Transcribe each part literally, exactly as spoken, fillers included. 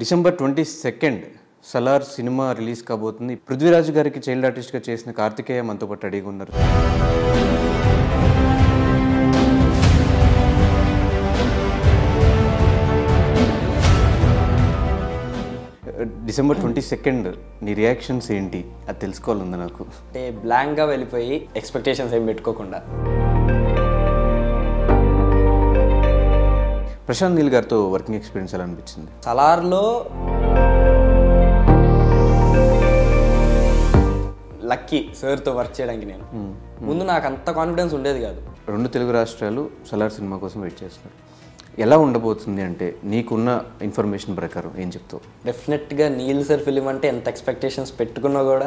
December twenty second Salaar cinema release కాబోతుంది. పృథ్వీరాజ్ గారికి child ఆర్టిస్ట్గా చేసిన కార్తికేయ మనతో పాటు రెడీగా ఉన్నారు. డిసెంబర్ ట్వంటీ సెకండ్ నీ రియాక్షన్స్ ఏంటి అది తెలుసుకోవాలంది నాకు. అంటే బ్లాంక్గా వెళ్ళిపోయి ఎక్స్పెక్టేషన్స్ ఏం పెట్టుకోకుండా. ప్రశాంత్ నీల్ గారితో వర్కింగ్ ఎక్స్పీరియన్స్ ఎలా అనిపించింది? సలార్లో లక్కీ సార్తో వర్క్ చేయడానికి. నేను ముందు నాకు అంత కాన్ఫిడెన్స్ ఉండేది కాదు. రెండు తెలుగు రాష్ట్రాలు సలార్ సినిమా కోసం వెయిట్ చేస్తున్నారు. ఎలా ఉండబోతుంది అంటే నీకున్న ఇన్ఫర్మేషన్ ప్రకారం ఏం చెప్తావు? డెఫినెట్గా నీల్ సార్ ఫిలిం అంటే ఎంత ఎక్స్పెక్టేషన్స్ పెట్టుకున్నా కూడా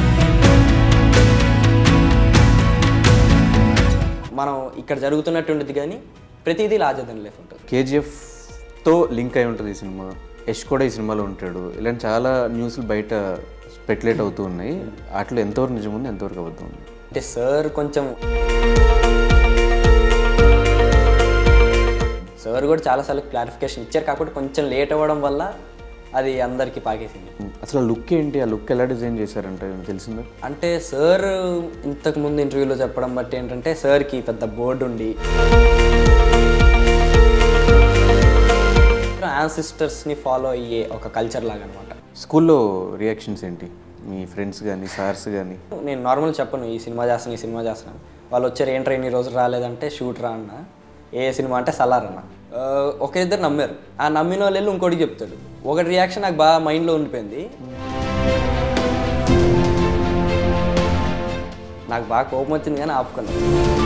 మనం ఇక్కడ జరుగుతున్నటువంటిది కానీ ప్రతిదీ లార్జర్ దెన్ లైఫ్ ఉంటుంది. కేజీఎఫ్తో లింక్ అయి ఉంటుంది ఈ సినిమా. యష్ కూడా ఈ సినిమాలో ఉంటాడు. ఇలాంటి చాలా న్యూస్లు బయట స్పెక్యులేట్ అవుతూ ఉన్నాయి. వాటిలో ఎంతవరకు నిజం ఉంది, ఎంతవరకు అబద్ధం ఉంది? అంటే సార్ కొంచెం సార్ కూడా చాలాసార్లు క్లారిఫికేషన్ ఇచ్చారు, కాకపోతే కొంచెం లేట్ అవ్వడం వల్ల అది అందరికీ పాకేసింది. అసలు ఆ లుక్ ఏంటి, ఆ లుక్ ఎలా డిజైన్ చేశారంటే తెలిసిందా? అంటే సార్ ఇంతకుముందు ఇంటర్వ్యూలో చెప్పడం బట్టి ఏంటంటే సార్కి పెద్ద బోర్డు ఉండి యాన్సిస్టర్స్ని ఫాలో అయ్యే ఒక కల్చర్ లాగా అనమాట. స్కూల్లో రియాక్షన్స్ ఏంటి మీ ఫ్రెండ్స్ కానీ సార్స్ కానీ? నేను నార్మల్ చెప్పను ఈ సినిమా చేస్తాను ఈ సినిమా చేస్తున్నాను. వాళ్ళు వచ్చారు ఏంట్రా ఇన్ని రోజులు రాలేదంటే షూట్ రా అన్న. ఏ సినిమా అంటే సలార్ అన్న. ఒక ఇద్దరు నమ్మారు. ఆ నమ్మిన వాళ్ళు వెళ్ళి ఇంకోటికి చెప్తాడు. ఒకటి రియాక్షన్ నాకు బాగా మైండ్లో ఉండిపోయింది. నాకు బాగా కోపం వచ్చింది కానీ ఆపుకున్నాను.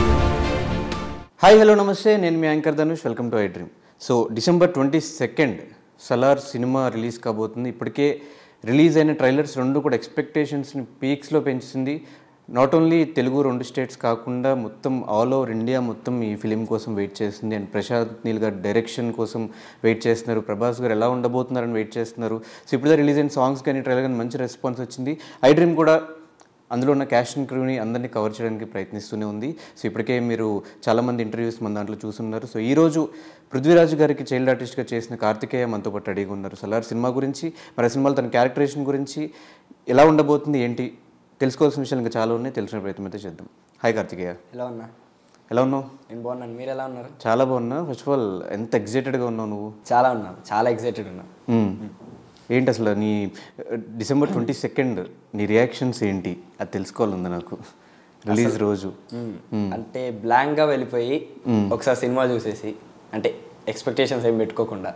హాయ్ హలో నమస్తే, నేను మీ anchor Dhanush. Welcome to I dream. So December twenty second Salaar cinema release కాబోతుంది. ఇప్పటికే రిలీజ్ అయిన ట్రైలర్స్ రెండు కూడా ఎక్స్పెక్టేషన్స్ని పీక్స్లో పెంచుతుంది. నాట్ ఓన్లీ తెలుగు రెండు స్టేట్స్ కాకుండా మొత్తం ఆల్ ఓవర్ ఇండియా మొత్తం ఈ ఫిలిం కోసం వెయిట్ చేస్తుంది. అండ్ ప్రశాంత్ నీల్ గారు డైరెక్షన్ కోసం వెయిట్ చేస్తున్నారు. ప్రభాస్ గారు ఎలా ఉండబోతున్నారని వెయిట్ చేస్తున్నారు. సో ఇప్పుడు రిలీజ్ అయిన సాంగ్స్ కానీ ట్రైలర్ కానీ మంచి రెస్పాన్స్ వచ్చింది. ఐ డ్రీమ్ కూడా అందులో ఉన్న క్యాస్ట్ అండ్ క్రూని అందరినీ కవర్ చేయడానికి ప్రయత్నిస్తూనే ఉంది. సో ఇప్పటికే మీరు చాలామంది ఇంటర్వ్యూస్ మన దాంట్లో చూస్తున్నారు. సో ఈరోజు పృథ్వీరాజ్ గారికి చైల్డ్ ఆర్టిస్ట్గా చేసిన కార్తికేయ మనతో పాటు రెడీగా ఉన్నారు. సలార్ సినిమా గురించి, మరి ఆ సినిమాలో తన క్యారెక్టరేషన్ గురించి ఎలా ఉండబోతుంది ఏంటి తెలుసుకోవాల్సిన విషయాలు ఇంకా చాలా ఉన్నాయి. తెలిసిన ప్రయత్నం అయితే చేద్దాం. హాయ్ కార్తికేయ. ఎలా ఉన్నా? ఎలా ఉన్నావు? నేను బాగున్నాను. మీరు ఎలా ఉన్నారు? చాలా బాగున్నా. ఫస్ట్ ఆఫ్ ఆల్ ఎంత ఎక్సైటెడ్గా ఉన్నావు నువ్వు? చాలా ఉన్నాను, చాలా ఎక్సైటెడ్ ఉన్నా. ఏంటి అసలు నీ డిసెంబర్ ట్వంటీ సెకండ్ నీ రియాక్షన్స్ ఏంటి అది తెలుసుకోవాలంది నాకు రిలీజ్ రోజు. అంటే బ్లాంక్గా వెళ్ళిపోయి ఒకసారి సినిమా చూసేసి, అంటే ఎక్స్పెక్టేషన్స్ ఏం పెట్టుకోకుండా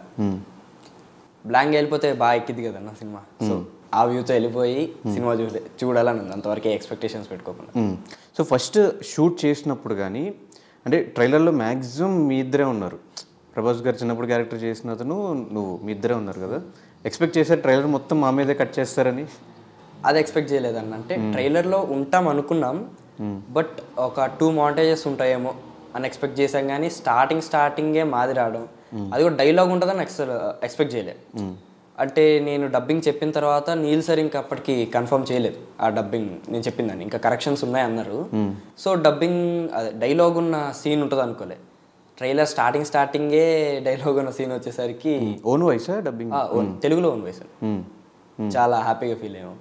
బ్లాంక్గా వెళ్ళిపోతే బాగా ఎక్కింది కదన్న సినిమా. సో ఆ వ్యూతో వెళ్ళిపోయి సినిమా చూసే చూడాలని ఉంది, అంతవరకే ఎక్స్పెక్టేషన్స్ పెట్టుకోకుండా. సో ఫస్ట్ షూట్ చేసినప్పుడు కానీ అంటే ట్రైలర్లో మ్యాక్సిమం మీ ఇద్దరే ఉన్నారు. ప్రభాస్ గారు చిన్నప్పుడు క్యారెక్టర్ చేసిన అతను నువ్వు మీ ఇద్దరే ఉన్నారు కదా. ఎక్స్పెక్ట్ చేశారు ట్రైలర్ మొత్తం మా మీదే కట్ చేస్తారని? అది ఎక్స్పెక్ట్ చేయలేదన్న. అంటే ట్రైలర్లో ఉంటాం అనుకున్నాం, బట్ ఒక టూ మాంటేజెస్ ఉంటాయేమో అని ఎక్స్పెక్ట్ చేశాం. కానీ స్టార్టింగ్ స్టార్టింగే మాది రావడం, అది కూడా డైలాగ్ ఉంటుందని ఎక్స్పెక్ట్ చేయలేదు. అంటే నేను డబ్బింగ్ చెప్పిన తర్వాత నీల్ సార్ ఇంకా అప్పటికి కన్ఫర్మ్ చేయలేదు ఆ డబ్బింగ్ నేను చెప్పిందని, ఇంకా కరెక్షన్స్ ఉన్నాయి అన్నారు. సో డబ్బింగ్ అదే డైలాగ్ ఉన్న సీన్ ఉంటుంది అనుకోలే. ట్రైలర్ స్టార్టింగ్ స్టార్టింగే డైలాగ్ ఉన్న సీన్ వచ్చేసరికి ఓన్ వాయిసా డబ్బింగ్? తెలుగులో ఓన్ వాయిస్. చాలా హ్యాపీగా ఫీల్ అయ్యాం.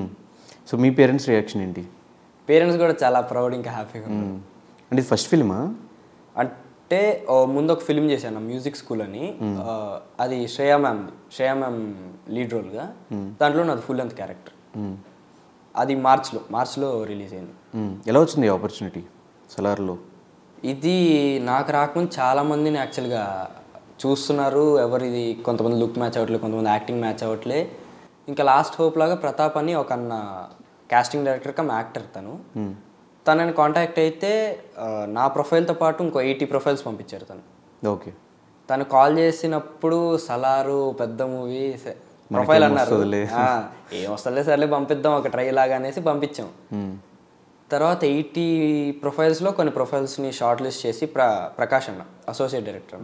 సో మీ పేరెంట్స్ రియాక్షన్ ఏంటి? పేరెంట్స్ కూడా చాలా ప్రౌడ్, ఇంకా హ్యాపీగా ఉన్నారు. అంటే ఫస్ట్ ఫిల్మా? అంటే ముందు ఒక ఫిల్మ్ చేశాను మ్యూజిక్ స్కూల్ అని, అది Shreya ma'am Shreya ma'am lead రోల్గా. దాంట్లో నాది ఫుల్ లెంత్ క్యారెక్టర్. అది మార్చ్లో మార్చ్లో రిలీజ్ అయింది. ఎలా వచ్చింది ఆపర్చునిటీ సలార్లో? ఇది నాకు రాకముందు చాలామందిని యాక్చువల్గా చూస్తున్నారు. ఎవరిది కొంతమంది లుక్ మ్యాచ్ అవ్వట్లే, కొంతమంది యాక్టింగ్ మ్యాచ్ అవ్వట్లే. ఇంకా లాస్ట్ హోప్ లాగా ప్రతాప్ అని ఒక అన్న కాస్టింగ్ డైరెక్టర్ కమ్ యాక్టర్, తను తనని కాంటాక్ట్ అయితే నా ప్రొఫైల్తో పాటు ఇంకో ఎయిటీ ప్రొఫైల్స్ పంపించారు తను. ఓకే. తను కాల్ చేసినప్పుడు సలారు పెద్ద మూవీ ప్రొఫైల్ అన్నారు. ఏం వస్తలే సర్లే పంపిద్దాం ఒక ట్రై లాగా అనేసి పంపించాం. తర్వాత ఎయిటీ ప్రొఫైల్స్లో కొన్ని ప్రొఫైల్స్ని షార్ట్ లిస్ట్ చేసి ప్ర ప్రకాష్ అన్న అసోసియేట్ డైరెక్టర్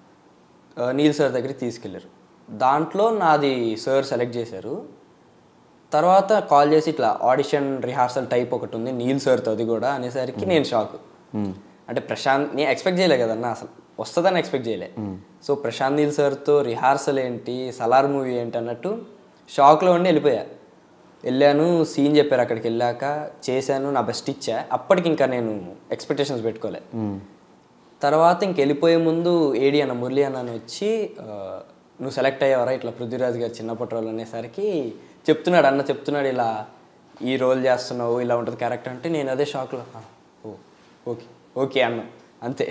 నీల్ సార్ దగ్గరికి తీసుకెళ్ళారు. దాంట్లో నాది సార్ సెలెక్ట్ చేశారు. తర్వాత కాల్ చేసి ఇట్లా ఆడిషన్ రిహార్సల్ టైప్ ఒకటి ఉంది నీల్ సార్తో, అది కూడా అనేసరికి నేను షాక్. అంటే ప్రశాంత్ నేను ఎక్స్పెక్ట్ చేయలే కదన్నా, అసలు వస్తుందని ఎక్స్పెక్ట్ చేయలే. సో ప్రశాంత్ నీల్ సార్తో రిహార్సల్ ఏంటి, సలార్ మూవీ ఏంటి అన్నట్టు షాక్లో ఉండి వెళ్ళిపోయా. వెళ్ళాను, సీన్ చెప్పారు, అక్కడికి వెళ్ళాక చేశాను, నా బెస్ట్ ఇచ్చా. అప్పటికి ఇంకా నేను ఎక్స్పెక్టేషన్స్ పెట్టుకోలే. తర్వాత ఇంక వెళ్ళిపోయే ముందు ఏడి అన్న మురళి అన్న వచ్చి నువ్వు సెలెక్ట్ అయ్యావరా ఇట్లా పృథ్వీరాజ్ గారు చిన్నప్పటి రోల్ అనేసరికి చెప్తున్నాడు, అన్న చెప్తున్నాడు ఇలా ఈ రోల్ చేస్తున్నావు, ఇలా ఉంటుంది క్యారెక్టర్ అంటే నేను అదే షాక్లో ఓ ఓకే ఓకే అన్న అంతే.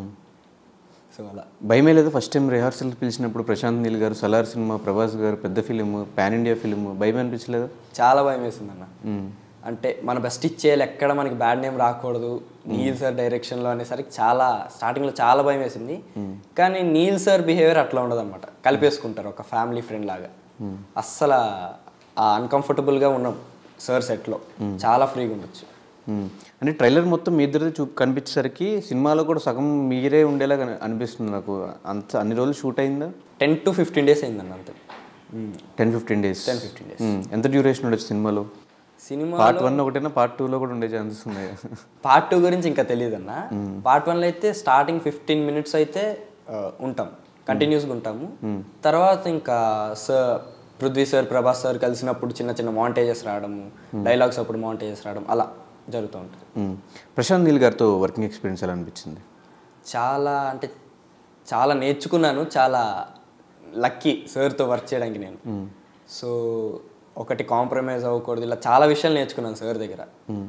సో అలా భయమే లేదు ఫస్ట్ టైం రిహార్సల్ పిలిచినప్పుడు ప్రశాంత్ నీల్ గారు, సలార్ సినిమా, ప్రభాస్ గారు, పెద్ద ఫిలిం, పాన్ ఇండియా ఫిలిం, భయం అనిపించలేదు? చాలా భయం వేసింది అన్న. అంటే మన బెస్ట్ ఇచ్చేయాలి, ఎక్కడ మనకి బ్యాడ్ నేమ్ రాకూడదు నీల్ సార్ డైరెక్షన్లో అనేసరికి చాలా స్టార్టింగ్లో చాలా భయం వేసింది. కానీ నీల్ సార్ బిహేవియర్ అట్లా ఉండదు అనమాట, కలిపేసుకుంటారు ఒక ఫ్యామిలీ ఫ్రెండ్ లాగా. అస్సలు ఆ అన్కంఫర్టబుల్గా ఉన్నాం సార్ సెట్లో, చాలా ఫ్రీగా ఉండొచ్చు. అంటే ట్రైలర్ మొత్తం మీ ఇద్దరిది చూ కనిపించేసరికి సినిమాలో కూడా సగం మీరే ఉండేలా అనిపిస్తుంది నాకు. అంత అన్ని రోజులు షూట్ అయిందా? టెన్ టు ఫిఫ్టీన్ డేస్ అయిందన్న అంతే. Ten fifteen days ten fifteen days ఎంత డ్యూరేషన్ ఉండొచ్చు సినిమాలో? సినిమా పార్ట్ వన్ ఒకటేనా, పార్ట్ టూలో కూడా ఉండే ఛాన్సెస్ ఉన్నాయి? పార్ట్ టూ గురించి ఇంకా తెలియదు అన్న. పార్ట్ వన్లో అయితే స్టార్టింగ్ ఫిఫ్టీన్ మినిట్స్ అయితే ఉంటాం, కంటిన్యూస్గా ఉంటాము. తర్వాత ఇంకా sir Prithvi sir, Prabhas sir కలిసినప్పుడు చిన్న చిన్న మాంటేజెస్ రావడము, డైలాగ్స్ అప్పుడు మాంటేజెస్ రావడం అలా జరుగుతూ ఉంటుంది. ప్రశాంత్ నీల్ గారితో వర్కింగ్ ఎక్స్పీరియన్స్ ఎలా అనిపించింది? చాలా అంటే చాలా నేర్చుకున్నాను, చాలా లక్కీ సార్తో వర్క్ చేయడానికి నేను. సో ఒకటి కాంప్రమైజ్ అవ్వకూడదు, ఇలా చాలా విషయాలు నేర్చుకున్నాను సార్ దగ్గర.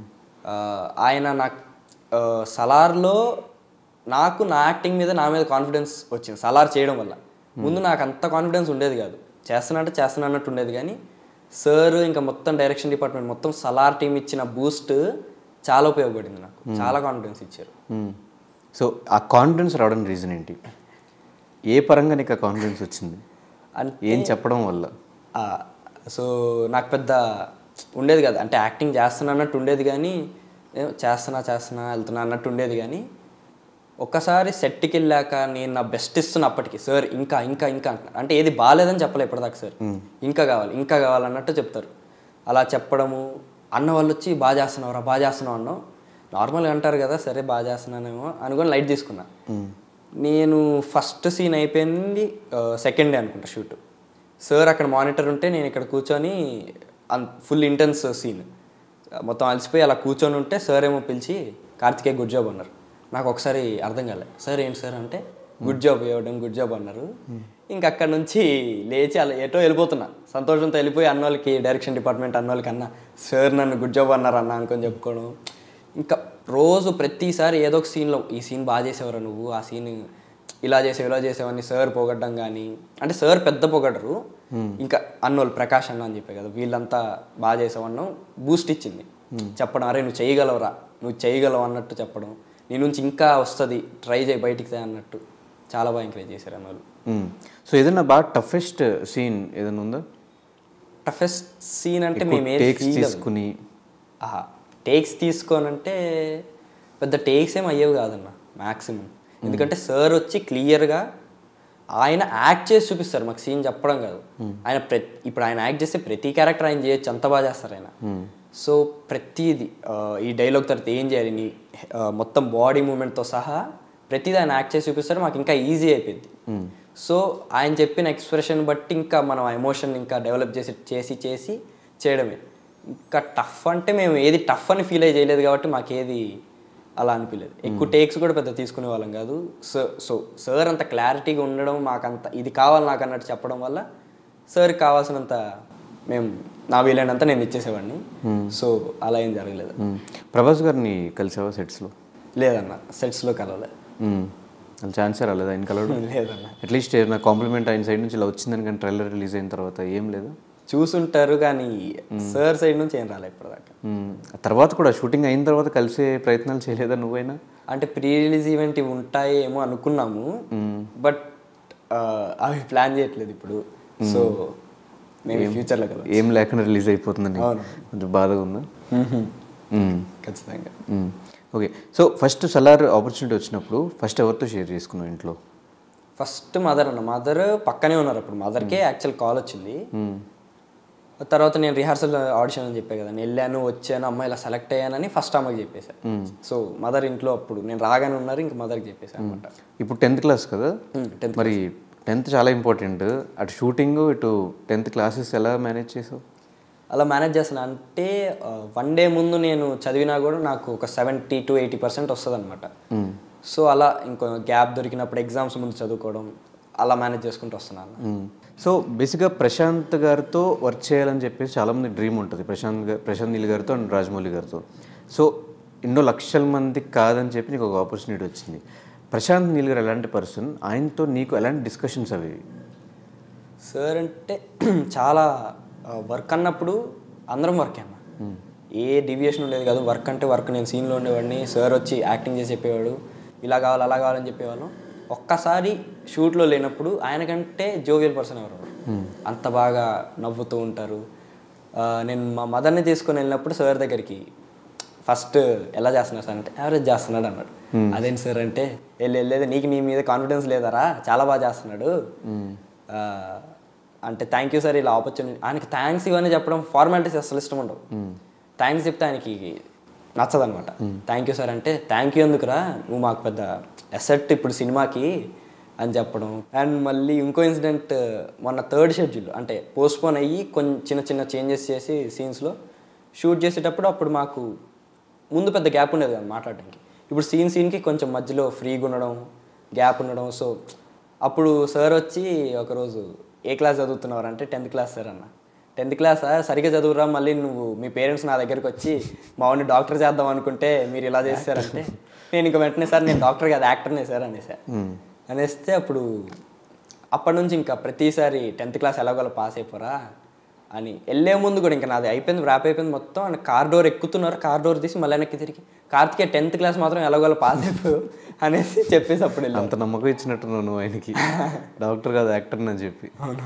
ఆయన నాకు సలార్లో నాకు నా యాక్టింగ్ మీద నా మీద కాన్ఫిడెన్స్ వచ్చింది సలార్ చేయడం వల్ల. ముందు నాకు అంత కాన్ఫిడెన్స్ ఉండేది కాదు, చేస్తున్నా అంటే చేస్తున్నా అన్నట్టు ఉండేది. కానీ సార్ ఇంకా మొత్తం డైరెక్షన్ డిపార్ట్మెంట్ మొత్తం సలార్ టీం ఇచ్చిన బూస్ట్ చాలా ఉపయోగపడింది నాకు, చాలా కాన్ఫిడెన్స్ ఇచ్చారు. సో ఆ కాన్ఫిడెన్స్ రావడానికి రీజన్ ఏంటి? ఏ పరంగా నీకు ఆ కాన్ఫిడెన్స్ వచ్చింది? ఏం చెప్పడం వల్ల? సో నాకు పెద్ద ఉండేది కదా, అంటే యాక్టింగ్ చేస్తున్నా అన్నట్టు ఉండేది, కానీ చేస్తున్నా చేస్తున్నా వెళ్తున్నా అన్నట్టు ఉండేది. కానీ ఒక్కసారి సెట్కి వెళ్ళాక నేను నా బెస్ట్ ఇస్తున్నా అప్పటికి సార్ ఇంకా ఇంకా ఇంకా అంటున్నారు. అంటే ఏది బాగాలేదని చెప్పలే ఇప్పటిదాకా సార్, ఇంకా కావాలి ఇంకా కావాలన్నట్టు చెప్తారు. అలా చెప్పడము, అన్న వాళ్ళు వచ్చి బాగా చేస్తున్నావురా బాగా చేస్తున్నావు అన్నావు, నార్మల్గా అంటారు కదా, సరే బాగా చేస్తున్నానేమో అనుకొని లైట్ తీసుకున్నా. నేను ఫస్ట్ సీన్ అయిపోయింది సెకండ్ డే అనుకుంటా షూట్. సార్ అక్కడ మానిటర్ ఉంటే నేను ఇక్కడ కూర్చొని అన్ ఫుల్ ఇంటెన్స్ సీన్ మొత్తం అలసిపోయి అలా కూర్చొని ఉంటే సార్ ఏమో పిలిచి కార్తికేయ గుడ్ జాబ్ అన్నారు. నాకు ఒకసారి అర్థం కాలేదు, సార్ ఏంటి సార్ అంటే గుడ్ జాబ్ ఇవ్వడం గుడ్ జాబ్ అన్నారు. ఇంక అక్కడ నుంచి లేచి అలా ఎటో వెళ్ళిపోతున్నా, సంతోషంతో వెళ్ళిపోయి అన్న వాళ్ళకి డైరెక్షన్ డిపార్ట్మెంట్ అన్న వాళ్ళకి అన్న సార్ నన్ను గుడ్ జాబ్ అన్నారు అన్న అనుకొని చెప్పుకోవడం. ఇంకా రోజు ప్రతిసారి ఏదో ఒక సీన్లో ఈ సీన్ బాగా చేసేవారు నువ్వు, ఆ సీన్ ఇలా చేసావు ఇలా చేసావని సార్ పొగడ్డం. కానీ అంటే సార్ పెద్ద పొగడరు, ఇంకా అన్నోళ్ళు ప్రకాష్ అన్న అని చెప్పే కదా, వీళ్ళంతా బాగా చేసావన్నాం బూస్ట్ ఇచ్చింది చెప్పడం. అరే నువ్వు చేయగలవురా, నువ్వు చేయగలవు అన్నట్టు చెప్పడం, నీ నుంచి ఇంకా వస్తుంది ట్రై చేయి బయటికి అన్నట్టు చాలా బాగా ఎంకరేజ్ చేశారు అన్నోళ్ళు. సో ఏదైనా బాగా టఫెస్ట్ సీన్ ఏదైనా ఉందా? టఫెస్ట్ సీన్ అంటే మేము తీసుకుని టేక్స్ తీసుకోనంటే పెద్ద టేక్స్ ఏం అయ్యేవి కాదన్న మ్యాక్సిమం. ఎందుకంటే సార్ వచ్చి క్లియర్గా ఆయన యాక్ట్ చేసి చూపిస్తారు, మాకు సీన్ చెప్పడం కాదు. ఆయన ప్రతి ఇప్పుడు ఆయన యాక్ట్ చేస్తే ప్రతి క్యారెక్టర్ ఆయన చేయొచ్చు, అంత బాగా చేస్తారు ఆయన. సో ప్రతిదీ ఈ డైలాగ్ తర్వాత ఏం చేయాలి నీ మొత్తం బాడీ మూమెంట్తో సహా ప్రతిదీ ఆయన యాక్ట్ చేసి చూపిస్తారు, మాకు ఇంకా ఈజీ అయిపోయింది. సో ఆయన చెప్పిన ఎక్స్ప్రెషన్ బట్టి ఇంకా మనం ఆ ఎమోషన్ ఇంకా డెవలప్ చేసి చేసి చేసి చేయడమే. ఇంకా టఫ్ అంటే మేము ఏది టఫ్ అని ఫీల్ అయ్యి చేయలేదు కాబట్టి మాకు ఏది అలా అనిపించలేదు. ఎక్కువ టేక్స్ కూడా పెద్ద తీసుకునే వాళ్ళం కాదు. సో సో సార్ అంత క్లారిటీగా ఉండడం, మాకంత ఇది కావాలి నాకు అన్నట్టు చెప్పడం వల్ల సార్కి కావాల్సినంత మేము నా వీలైనంత నేను ఇచ్చేసేవాడిని. సో అలా ఏం జరగలేదు. ప్రభాస్ గారిని కలిసావా సెట్స్లో? లేదన్న, సెట్స్లో కలవలేదు. అసలు ఛాన్సే రాలేదు ఆయన కలవడం? లేదన్న. అట్లీస్ట్ నా కాంప్లిమెంట్ ఆయన సైడ్ నుంచి ఇలా వచ్చిందని కానీ ట్రైలర్ రిలీజ్ అయిన తర్వాత ఏం లేదు? చూసుంటారు కానీ సార్ సైడ్ నుంచి ఏం రాలేదు ఇప్పటిదాకా. తర్వాత కూడా షూటింగ్ అయిన తర్వాత కలిసే ప్రయత్నాలు చేయలేదా నువ్వైనా? అంటే ప్రీ రిలీజ్ ఈవెంట్ ఇవి ఉంటాయి ఏమో అనుకున్నాము, బట్ అవి ప్లాన్ చేయట్లేదు ఇప్పుడు. సో మేము ఫ్యూచర్లో కదా ఏం లేకుండా రిలీజ్ అయిపోతుందని కొంచెం బాధగా ఉందా? ఖచ్చితంగా. Okay, so first Salaar opportunity వచ్చినప్పుడు ఫస్ట్ ఎవరితో షేర్ చేసుకున్నావు ఇంట్లో? ఫస్ట్ మదర్ అన్న, మదర్ పక్కనే ఉన్నారు అప్పుడు. మదర్కే యాక్చువల్ కాల్ వచ్చింది. తర్వాత నేను రిహార్సల్ ఆడిషన్ అని చెప్పాను కదా, నేను వెళ్ళాను వచ్చాను అమ్మాయి ఇలా సెలెక్ట్ అయ్యానని ఫస్ట్ అమ్మకి చెప్పేశాను. సో మదర్ ఇంట్లో అప్పుడు నేను రాగానే ఉన్నారు, ఇంక మదర్కి చెప్పేశాను అనమాట. ఇప్పుడు టెన్త్ క్లాస్ కదా, టెన్త్ మరి టెన్త్ చాలా ఇంపార్టెంట్, అటు షూటింగ్ ఇటు టెన్త్ క్లాసెస్ ఎలా మేనేజ్ చేసావు? అలా మేనేజ్ చేస్తాను అంటే వన్ డే ముందు నేను చదివినా కూడా నాకు ఒక సెవెంటీ టు ఎయిటీ పర్సెంట్ వస్తుంది అనమాట. సో అలా ఇంకో గ్యాప్ దొరికినప్పుడు ఎగ్జామ్స్ ముందు చదువుకోవడం అలా మేనేజ్ చేసుకుంటూ వస్తున్నాను. సో బేసిక్గా ప్రశాంత్ గారితో వర్క్ చేయాలని చెప్పేసి చాలామంది డ్రీమ్ ఉంటుంది, ప్రశాంత్ గారు ప్రశాంత్ నీల్ గారితో అండ్ రాజమౌళి గారితో. సో ఎన్నో లక్షల మందికి కాదని చెప్పి నీకు ఒక ఆపర్చునిటీ వచ్చింది. ప్రశాంత్ నీల్ గారు ఎలాంటి పర్సన్, ఆయనతో నీకు ఎలాంటి డిస్కషన్స్ అవి? సార్ అంటే చాలా వర్క్ అన్నప్పుడు అందరం వర్క్ అన్న, ఏ డివియేషన్ ఉండేది కాదు. వర్క్ అంటే వర్క్, నేను సీన్లో ఉండేవాడిని, సార్ వచ్చి యాక్టింగ్ చేసి చెప్పేవాడు, ఇలా కావాలి అలా కావాలని చెప్పేవాళ్ళం. ఒక్కసారి షూట్లో లేనప్పుడు ఆయనకంటే జోవియల్ పర్సన్ ఎవరు, అంత బాగా నవ్వుతూ ఉంటారు. నేను మా మదర్ని తీసుకొని వెళ్ళినప్పుడు సార్ దగ్గరికి ఫస్ట్ ఎలా చేస్తున్నారు సార్ అంటే యావరేజ్ చేస్తున్నాడు అన్నాడు. అదేంటి సార్ అంటే వెళ్ళి వెళ్ళేది నీకు నీ మీద కాన్ఫిడెన్స్ లేదారా, చాలా బాగా చేస్తున్నాడు అంటే థ్యాంక్ యూ సార్ ఇలా ఆపర్చునిటీ. ఆయనకి థ్యాంక్స్ ఇవన్నీ చెప్పడం ఫార్మాలిటీస్ అసలు ఇష్టం ఉండవు. థ్యాంక్స్ చెప్తే ఆయనకి నచ్చదనమాట. థ్యాంక్ యూ సార్ అంటే థ్యాంక్ యూ ఎందుకురా, నువ్వు మాకు పెద్ద ఎసెట్ ఇప్పుడు సినిమాకి అని చెప్పడం. అండ్ మళ్ళీ ఇంకో ఇన్సిడెంట్, మొన్న థర్డ్ షెడ్యూల్ అంటే పోస్ట్పోన్ అయ్యి కొంచెం చిన్న చిన్న చేంజెస్ చేసి సీన్స్లో షూట్ చేసేటప్పుడు అప్పుడు మాకు ముందు పెద్ద గ్యాప్ ఉండేది కదా మాట్లాడడానికి. ఇప్పుడు సీన్ సీన్కి కొంచెం మధ్యలో ఫ్రీగా ఉండడం, గ్యాప్ ఉండడం. సో అప్పుడు సార్ వచ్చి ఒకరోజు ఏ క్లాస్ చదువుతున్నారు అంటే టెన్త్ క్లాస్ సార్ అన్న. టెన్త్ క్లాస్ సరిగ్గా చదువురా, మళ్ళీ నువ్వు మీ పేరెంట్స్ నా దగ్గరికి వచ్చి మా వాడిని డాక్టర్ చేద్దాం అనుకుంటే మీరు ఇలా చేస్తారంటే నేను ఇంక వెంటనే సార్ నేను డాక్టర్ కాదు యాక్టర్నే సార్ అనేసారు. అనేస్తే అప్పుడు అప్పటి నుంచి ఇంకా ప్రతిసారి టెన్త్ క్లాస్ ఎలాగోలా పాస్ అయిపోరా అని వెళ్ళే ముందు కూడా ఇంకా నాది అయిపోయింది, ర్యాప్ అయిపోయింది మొత్తం. అండ్ కార్ డోర్ ఎక్కుతున్నారు, కార్ డోర్ తీసి మళ్ళీ వెనక్కి తిరిగి కార్తికే టెన్త్ క్లాస్ మాత్రం ఎలాగోలా పాస్ అయిపో అనేసి చెప్పేసి అప్పుడు అంత నమ్మకం ఇచ్చినట్టున్నావు నువ్వు ఆయనకి, డాక్టర్ కాదు యాక్టర్ అని చెప్పి.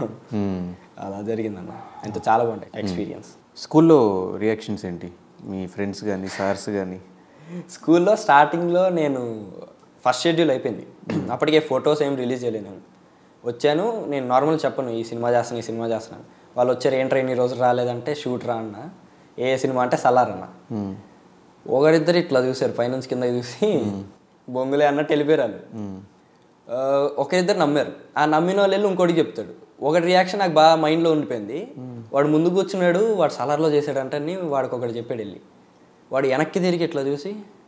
అలా జరిగిందన్న, అంత చాలా బాగుంటాయి ఎక్స్పీరియన్స్. స్కూల్లో రియాక్షన్స్ ఏంటి మీ ఫ్రెండ్స్ కానీ సార్స్ కానీ? స్కూల్లో స్టార్టింగ్లో నేను ఫస్ట్ షెడ్యూల్ అయిపోయింది, అప్పటికే ఫొటోస్ ఏం రిలీజ్ చేయలేదు. నేను వచ్చాను, నేను నార్మల్ చెప్పను ఈ సినిమా చేస్తాను ఈ సినిమా చేస్తున్నాను. వాళ్ళు వచ్చారు ఏంట్రా ఇన్ని రోజులు రాలేదంటే షూట్ రా అన్న. ఏ సినిమా అంటే సలార్ అన్న. ఒకరిద్దరు ఇట్లా చూసారు పైనుంచి కింద చూసి బొంగులే అన్నట్టు వెళ్ళిపోయారు. ఒకరిద్దరు నమ్మారు, ఆ నమ్మిన వాళ్ళు వెళ్ళి ఇంకోటికి చెప్తాడు. ఒకటి రియాక్షన్ నాకు బాగా మైండ్లో ఉండిపోయింది, వాడు ముందు కూర్చున్నాడు వాడు సలార్లో చేశాడంటే వాడికి ఒకటి చెప్పాడు వెళ్ళి. వాడు వెనక్కి తిరిగి ఇట్లా చూసి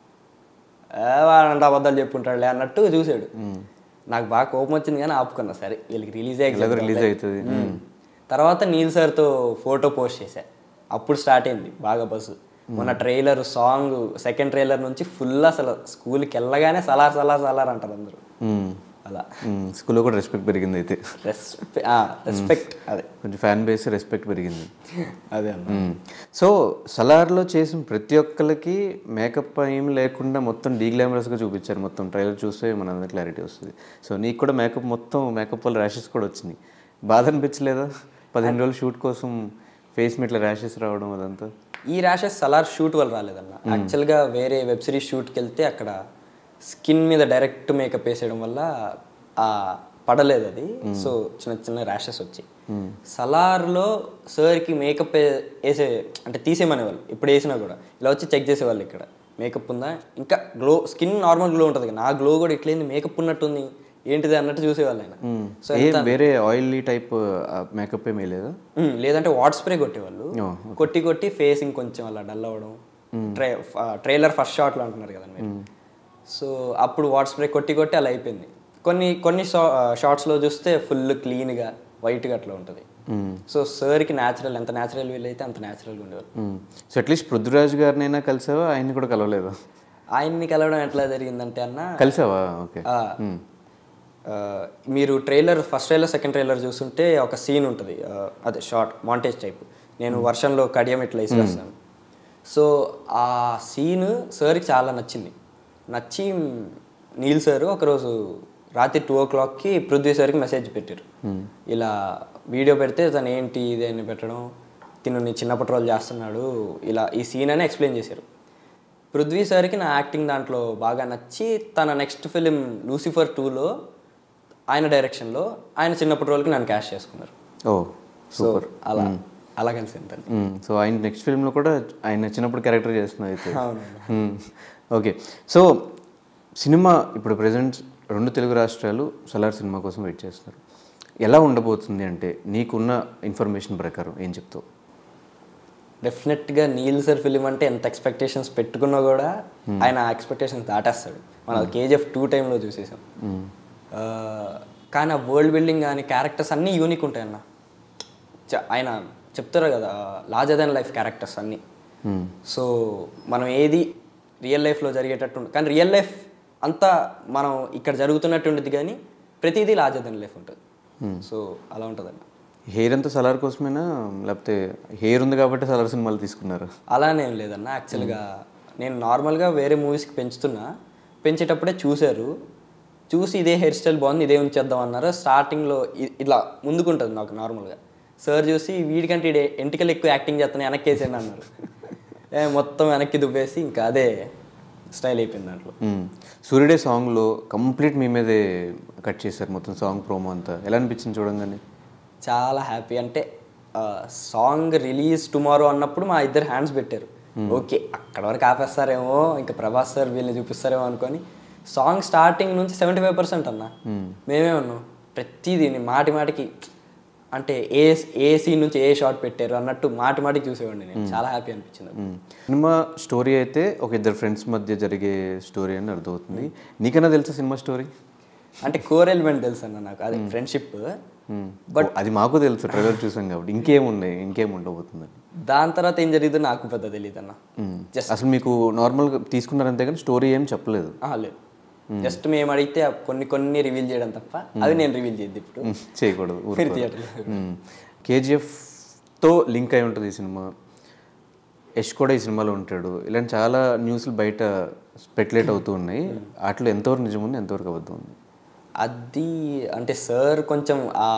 వాడంట అబద్ధాలు చెప్పుంటాడులే అన్నట్టు చూశాడు. నాకు బాగా కోపం వచ్చింది కానీ ఆపుకున్నా, సరే వీళ్ళకి రిలీజ్ అయ్యి రిలీజ్ అవుతుంది. తర్వాత నీల్ సార్తో ఫోటో పోస్ట్ చేశా, అప్పుడు స్టార్ట్ అయింది బాగా బస్సు. మొన్న ట్రైలర్ సాంగ్ సెకండ్ ట్రైలర్ నుంచి ఫుల్ అసలు స్కూల్కి వెళ్ళగానే సలార్ సలార్ సలార్ అంటారు అందరూ. అలా స్కూల్లో కూడా రెస్పెక్ట్ పెరిగింది అయితే. రెస్పెక్ట్ అదే కొంచెం ఫ్యాన్ బేస్ రెస్పెక్ట్ పెరిగింది అదే. సో సలార్లో చేసిన ప్రతి ఒక్కరికి మేకప్ ఏం లేకుండా మొత్తం డీగ్లామరస్గా చూపించారు. మొత్తం ట్రైలర్ చూస్తే మన అందరికి క్లారిటీ వస్తుంది. సో నీకు కూడా మేకప్ మొత్తం మేకప్ వల్ల ర్యాషెస్ కూడా వచ్చినాయి, బాధ అనిపించలేదా? పదిహేను రోజులు షూట్ కోసం ఫేస్ మీట్ల ర్యాషెస్ రావడం అదంతా. ఈ ర్యాషెస్ సలార్ షూట్ వల్ల రాలేదన్న. యాక్చువల్గా వేరే వెబ్ సిరీస్ షూట్కి వెళ్తే అక్కడ స్కిన్ మీద డైరెక్ట్ మేకప్ వేసేయడం వల్ల పడలేదు అది. సో చిన్న చిన్న ర్యాషెస్ వచ్చాయి. సలార్లో సార్కి మేకప్ వేసే అంటే తీసేయమనేవాళ్ళు, ఇప్పుడు వేసినా కూడా ఇలా వచ్చి చెక్ చేసేవాళ్ళు ఇక్కడ మేకప్ ఉందా, ఇంకా గ్లో స్కిన్ నార్మల్ గ్లో ఉంటుంది కదా, నా గ్లో కూడా ఇట్లయింది మేకప్ ఉన్నట్టుంది ఏంటిది అన్నట్టు చూసేవాళ్ళు ఆయన. సో వేరే ఆయిలీ టైప్ మేకప్ ఏమీ లేదా? లేదంటే వాటర్ స్ప్రే కొట్టేవాళ్ళు, కొట్టి కొట్టి ఫేస్ ఇంకొంచెం అలా డల్ అవ్వడం. ట్రై ట్రైలర్ ఫస్ట్ షాట్లో అంటున్నారు కదా మీరు, సో అప్పుడు వాటర్ స్ప్రే కొట్టి కొట్టి అలా అయిపోయింది. కొన్ని కొన్ని షార్ట్స్లో చూస్తే ఫుల్ క్లీన్గా వైట్గా అట్లా ఉంటుంది. సో సార్కి న్యాచురల్ ఎంత న్యాచురల్ వీల్ అయితే అంత న్యాచురల్గా ఉండేవారు. సో అట్లీస్ట్ పృథ్వీరాజ్ గారినైనా కలిసావా? ఆయన్ని కూడా కలవలేదా? ఆయన్ని కలవడం ఎట్లా జరిగిందంటే అన్న, కలిసావా? ఓకే. మీరు trailer first trailer second trailer చూస్తుంటే ఒక సీన్ ఉంటుంది, అదే షార్ట్ మాంటేజ్ టైప్, నేను వర్షంలో కడియం ఇట్లా వేసేస్తాను. సో ఆ సీన్ సార్కి చాలా నచ్చింది. నచ్చి నీల్ సార్ ఒకరోజు రాత్రి టూ ఓ క్లాక్కి పృథ్వీ సార్కి మెసేజ్ పెట్టారు, ఇలా వీడియో పెడితే తను ఏంటి ఇది అని పెట్టడం, తిను నీ చిన్నప్పటి రోజు చేస్తున్నాడు ఇలా ఈ సీన్ అని ఎక్స్ప్లెయిన్ చేశారు. పృథ్వీ సార్కి నా యాక్టింగ్ దాంట్లో బాగా నచ్చి తన నెక్స్ట్ ఫిలిం లూసిఫర్ టూలో ఆయన డైరెక్షన్లో ఆయన చిన్నప్పటి రోజుకి నన్ను క్యాష్ చేసుకున్నారు. ఓ సో అలా అలా కలిసింది తను. సో ఆయన నెక్స్ట్ ఫిల్మ్లో కూడా ఆయన చిన్నప్పుడు క్యారెక్టర్ చేస్తున్నారు అయితే. అవునండి. ఓకే, సో సినిమా ఇప్పుడు ప్రజెంట్ రెండు తెలుగు రాష్ట్రాలు సలార్ సినిమా కోసం వెయిట్ చేస్తున్నారు. ఎలా ఉండబోతుంది అంటే నీకున్న ఇన్ఫర్మేషన్ ప్రకారం ఏం చెప్తావు? డెఫినెట్గా నీల్ సార్ ఫిలిం అంటే ఎంత ఎక్స్పెక్టేషన్స్ పెట్టుకున్నా కూడా ఆయన ఆ ఎక్స్పెక్టేషన్స్ దాటేస్తాడు. మనం కేజీఎఫ్ టూ టైంలో చూసేసాం. కానీ ఆ వరల్డ్ బిల్డింగ్ కానీ క్యారెక్టర్స్ అన్నీ యూనిక్ ఉంటాయి అన్న. ఆయన చెప్తారు కదా లార్జర్ దెన్ లైఫ్ క్యారెక్టర్స్ అన్నీ. సో మనం ఏది రియల్ లైఫ్లో జరిగేటట్టు ఉంటుంది, కానీ రియల్ లైఫ్ అంతా మనం ఇక్కడ జరుగుతున్నట్టు ఉంటుంది, కానీ ప్రతిదీ లార్జర్ దెన్ లైఫ్ ఉంటుంది. సో అలా ఉంటుందన్న. హెయిర్ అంతా సలార్ కోసమేనా, లేకపోతే హెయిర్ ఉంది కాబట్టి సలార్ సినిమాలు తీసుకున్నారు? అలానే ఏం లేదన్న. యాక్చువల్గా నేను నార్మల్గా వేరే మూవీస్కి పెంచుతున్నా, పెంచేటప్పుడే చూశారు, చూసి ఇదే హెయిర్ స్టైల్ బాగుంది ఇదే ఉంచేద్దాం అన్నారు. స్టార్టింగ్లో ఇట్లా ముందుకుంటుంది నాకు నార్మల్గా. సార్ చూసి వీడికంటే ఇడే ఎంటికలు ఎక్కువ యాక్టింగ్ చేస్తాను వెనక్కి వేసేయండి అన్నారు. మొత్తం వెనక్కి దుబ్బేసి ఇంకా అదే స్టైల్ అయిపోయింది దాంట్లో. సూర్యుడే సాంగ్లో కంప్లీట్ మీ మీదే కట్ చేశారు మొత్తం సాంగ్ ప్రోమో అంతా. ఎలా అనిపించింది చూడంగానే? చాలా హ్యాపీ. అంటే సాంగ్ రిలీజ్ టుమారో అన్నప్పుడు మా ఇద్దరు హ్యాండ్స్ పెట్టారు. ఓకే అక్కడ వరకు ఆపేస్తారేమో, ఇంకా ప్రభాస్ సార్ వీళ్ళని చూపిస్తారేమో అనుకొని సాంగ్ స్టార్టింగ్ నుంచి సెవెంటీ ఫైవ్ పర్సెంట్ అన్న మేమే ఉన్నాం. ప్రతిదీ మాటి మాటికి అంటే ఏ ఏ సీన్ నుంచి ఏ షాట్ పెట్టారు అన్నట్టు మాటి మాటికి చూసేవాడిని నేను. చాలా హ్యాపీ అనిపించింది. సినిమా స్టోరీ అయితే ఒక ఇద్దరు ఫ్రెండ్స్ మధ్య జరిగే స్టోరీ అని అర్థమవుతుంది. నీకన్నా తెలుసా సినిమా స్టోరీ? అంటే కోర్ ఎలిమెంట్ తెలుసు అన్న నాకు, అది ఫ్రెండ్షిప్. బట్ అది మాకు తెలుసు, ట్రైలర్ చూసాం కాబట్టి. ఇంకేమున్నాయి, ఇంకేం ఉండబోతుంది? దాని తర్వాత ఏం జరిగిందో నాకు పెద్ద తెలియదు అన్న. జస్ట్ అసలు మీకు నార్మల్గా తీసుకున్నారంతే కానీ స్టోరీ ఏం చెప్పలేదు? లేదు, జస్ట్ మేము అడిగితే కొన్ని కొన్ని రివీల్ చేయడం తప్ప అవి నేను రివీల్ చేయద్దు ఇప్పుడు, చేయకూడదు. థియేటర్లో. కేజీఎఫ్తో లింక్ అయి ఉంటుంది ఈ సినిమా. యష్ కూడా ఈ సినిమాలో ఉంటాడు. ఇలాంటి చాలా న్యూస్లు బయట స్పెక్యులేట్ అవుతూ ఉన్నాయి. వాటిలో ఎంతవరకు నిజం ఉంది, ఎంతవరకు అబద్ధం ఉంది? అది అంటే సార్ కొంచెం ఆ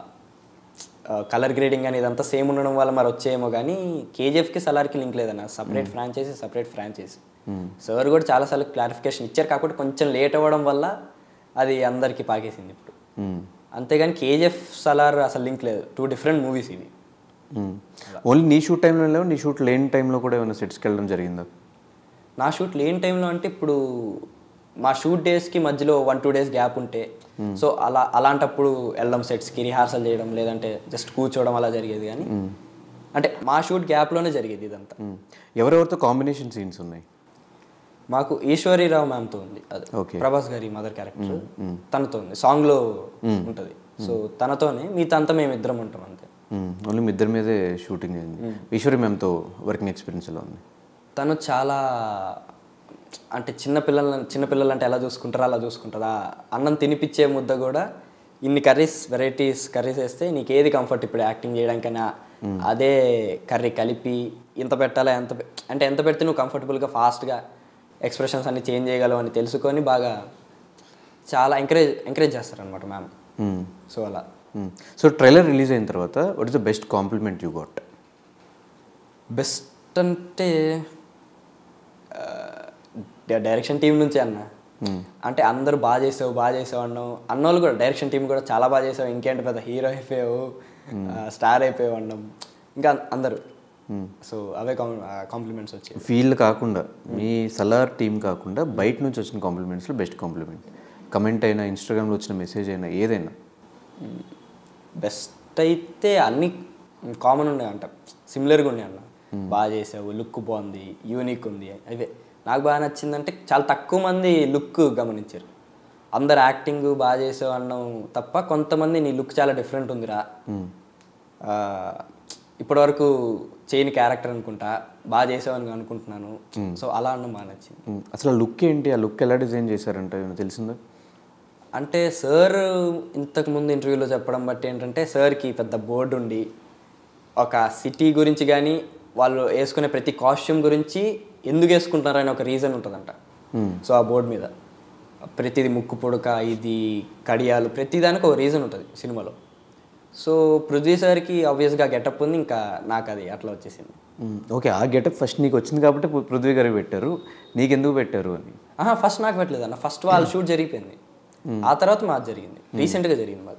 కలర్ గ్రేడింగ్ కానీ ఇదంతా సేమ్ ఉండడం వల్ల మరి వచ్చేయేమో, కానీ కేజీఎఫ్కి సలార్కి లింక్ లేదన్న. Separate franchise separate franchise. Sir కూడా చాలాసార్లు క్లారిఫికేషన్ ఇచ్చారు, కాకపోతే కొంచెం లేట్ అవ్వడం వల్ల అది అందరికీ పాకేసింది ఇప్పుడు. అంతేగాని కేజీఎఫ్ సలార్ అసలు లింక్ లేదు, టూ డిఫరెంట్ మూవీస్ ఇవి. ఓన్లీ నీ షూట్ టైంలో లేవు, నీ షూట్ లేని టైంలో కూడా ఏమైనా సెట్స్కి వెళ్ళడం జరిగిందా? నా షూట్ లేని టైంలో అంటే ఇప్పుడు మా షూట్ డేస్కి మధ్యలో వన్ టూ డేస్ గ్యాప్ ఉంటే, సో అలా అలాంటప్పుడు వెళ్ళడం సెట్స్కి, రిహార్సల్ చేయడం, లేదంటే జస్ట్ కూర్చోవడం అలా జరిగేది. కానీ అంటే మా షూట్ గ్యాప్లోనే జరిగేది ఇదంతా. ఎవరెవరితో కాంబినేషన్ సీన్స్ ఉన్నాయి? మాకు ఈశ్వరీరావు మ్యామ్తో ఉంది, అది ప్రభాస్ గారి మదర్ క్యారెక్టర్, తనతో ఉంది, సాంగ్లో ఉంటుంది. సో తనతోనే, మిగతా అంతా మేము ఇద్దరం ఉంటాం అంతే. ఓన్లీ మీ ఇద్దరి మీదే షూటింగ్ అయింది. ఈశ్వరి మ్యామ్తో వర్కింగ్ ఎక్స్పీరియన్స్ ఎలా ఉంది? తను చాలా అంటే చిన్నపిల్లల చిన్నపిల్లలు అంటే ఎలా చూసుకుంటారో అలా చూసుకుంటారా. అన్నం తినిపించే ముద్ద కూడా ఇన్ని కర్రీస్ వెరైటీస్ కర్రీస్ వేస్తే నీకు ఏది కంఫర్ట్ ఇప్పుడు యాక్టింగ్ చేయడానికైనా అదే కర్రీ కలిపి ఇంత పెట్టాలా, ఎంత అంటే ఎంత పెడితే నువ్వు కంఫర్టబుల్గా ఫాస్ట్గా ఎక్స్ప్రెషన్స్ అన్ని చేంజ్ చేయగలవు అని తెలుసుకొని బాగా చాలా ఎంకరేజ్ ఎంకరేజ్ చేస్తారనమాట మ్యామ్. సో అలా. సో ట్రైలర్ రిలీజ్ అయిన తర్వాత what is the best compliment you got? Best అంటే డైరెక్షన్ టీం నుంచే అన్న. అంటే అందరూ బాగా చేసావు బాగా చేసావు అన్నావు, అన్నోళ్ళు కూడా డైరెక్షన్ టీం కూడా చాలా బాగా చేసావు, ఇంకేంటి పెద్ద హీరో అయిపోయావు, స్టార్ అయిపోయావు అన్నాం ఇంకా అందరూ. సో అవే కాంప్లిమెంట్స్ వచ్చాయి. ఫీల్డ్ కాకుండా, మీ సలార్ టీం కాకుండా బయట నుంచి వచ్చిన కాంప్లిమెంట్స్లో బెస్ట్ కాంప్లిమెంట్, కమెంట్ అయినా, ఇన్స్టాగ్రామ్లో వచ్చిన మెసేజ్ అయినా, ఏదైనా? బెస్ట్ అయితే అన్నీ కామన్ ఉన్నాయి అంట, సిమిలర్గా ఉన్నాయి అన్న. బాగా చేసావు, లుక్ బాగుంది, యూనిక్ ఉంది, అవే నాకు బాగా నచ్చిందంటే చాలా తక్కువ మంది లుక్ గమనించారు. అందరు యాక్టింగ్ బాగా చేసావు అన్నాం తప్ప కొంతమంది నీ లుక్ చాలా డిఫరెంట్ ఉందిరా, ఇప్పటివరకు చేయని క్యారెక్టర్ అనుకుంటా, బాగా చేసావని అనుకుంటున్నాను. సో అలా అన్న బాగా నచ్చింది. అసలు లుక్ ఏంటి, ఆ లుక్ ఎలా డిజైన్ చేశారంటే తెలిసిందా? అంటే సార్ ఇంతకుముందు ఇంటర్వ్యూలో చెప్పడం బట్టి ఏంటంటే సార్కి పెద్ద బోర్డు ఉండి ఒక సిటీ గురించి కానీ వాళ్ళు వేసుకునే ప్రతి కాస్ట్యూమ్ గురించి ఎందుకు వేసుకుంటున్నారని ఒక రీజన్ ఉంటుందంట. సో ఆ బోర్డు మీద ప్రతిది ముక్కు పొడక, ఇది కడియాలు, ప్రతిదానికి ఒక రీజన్ ఉంటుంది సినిమాలో. సో పృథ్వీ సార్కి ఆబ్వియస్గా గెటప్ ఉంది, ఇంకా నాకు అది అట్లా వచ్చేసింది. ఓకే, ఆ గెటప్ ఫస్ట్ నీకు వచ్చింది కాబట్టి పృథ్వీ గారు పెట్టారు, నీకు ఎందుకు పెట్టారు అని? ఫస్ట్ నాకు పెట్టలేదు అన్న, ఫస్ట్ వాళ్ళ షూట్ జరిగిపోయింది, ఆ తర్వాత మాది జరిగింది, రీసెంట్గా జరిగింది మాది.